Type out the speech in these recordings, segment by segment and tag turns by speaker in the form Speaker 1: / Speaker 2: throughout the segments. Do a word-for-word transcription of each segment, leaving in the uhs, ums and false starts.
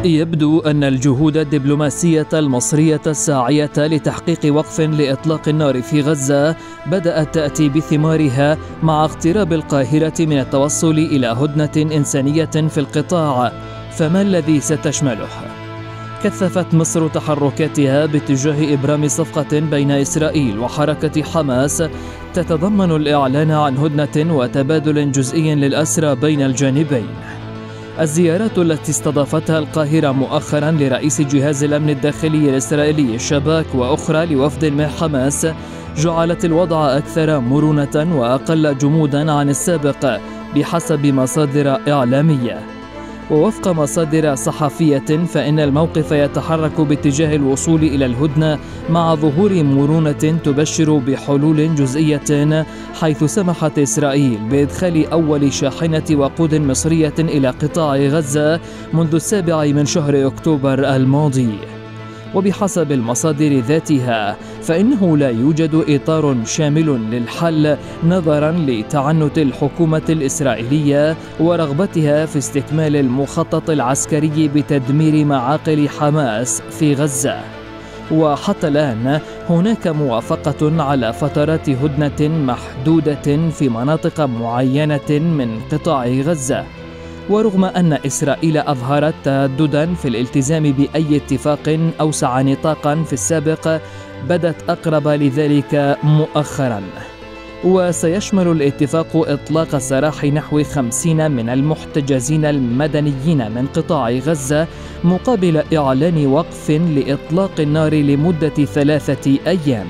Speaker 1: يبدو أن الجهود الدبلوماسية المصرية الساعية لتحقيق وقف لإطلاق النار في غزة بدأت تأتي بثمارها مع اقتراب القاهرة من التوصل إلى هدنة إنسانية في القطاع، فما الذي ستشمله؟ كثفت مصر تحركاتها باتجاه إبرام صفقة بين إسرائيل وحركة حماس تتضمن الإعلان عن هدنة وتبادل جزئي للأسرى بين الجانبين. الزيارات التي استضافتها القاهرة مؤخرا لرئيس جهاز الأمن الداخلي الإسرائيلي شباك وأخرى لوفد من حماس جعلت الوضع أكثر مرونة وأقل جمودا عن السابق بحسب مصادر إعلامية. ووفق مصادر صحفية فإن الموقف يتحرك باتجاه الوصول إلى الهدنة مع ظهور مرونة تبشر بحلول جزئية، حيث سمحت إسرائيل بإدخال أول شاحنة وقود مصرية إلى قطاع غزة منذ السابع من شهر أكتوبر الماضي. وبحسب المصادر ذاتها فإنه لا يوجد إطار شامل للحل نظرا لتعنت الحكومة الإسرائيلية ورغبتها في استكمال المخطط العسكري بتدمير معاقل حماس في غزة. وحتى الآن هناك موافقة على فترات هدنة محدودة في مناطق معينة من قطاع غزة، ورغم أن إسرائيل أظهرت ترددا في الالتزام بأي اتفاق أوسع نطاقا في السابق، بدت أقرب لذلك مؤخرا. وسيشمل الاتفاق إطلاق سراح نحو خمسين من المحتجزين المدنيين من قطاع غزة مقابل إعلان وقف لإطلاق النار لمدة ثلاثة أيام.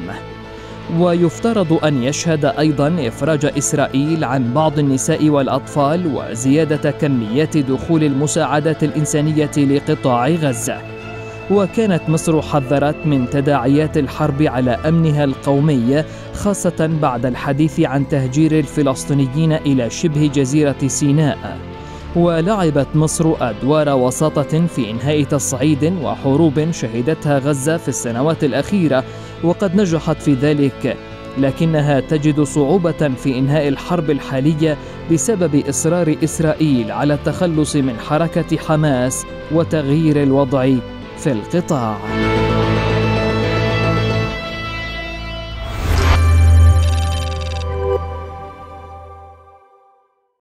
Speaker 1: ويفترض أن يشهد أيضا إفراج إسرائيل عن بعض النساء والأطفال وزيادة كميات دخول المساعدات الإنسانية لقطاع غزة. وكانت مصر حذرت من تداعيات الحرب على أمنها القومي، خاصة بعد الحديث عن تهجير الفلسطينيين إلى شبه جزيرة سيناء. ولعبت مصر أدوار وساطة في إنهاء تصعيد وحروب شهدتها غزة في السنوات الأخيرة، وقد نجحت في ذلك، لكنها تجد صعوبة في إنهاء الحرب الحالية بسبب إصرار إسرائيل على التخلص من حركة حماس وتغيير الوضع في القطاع.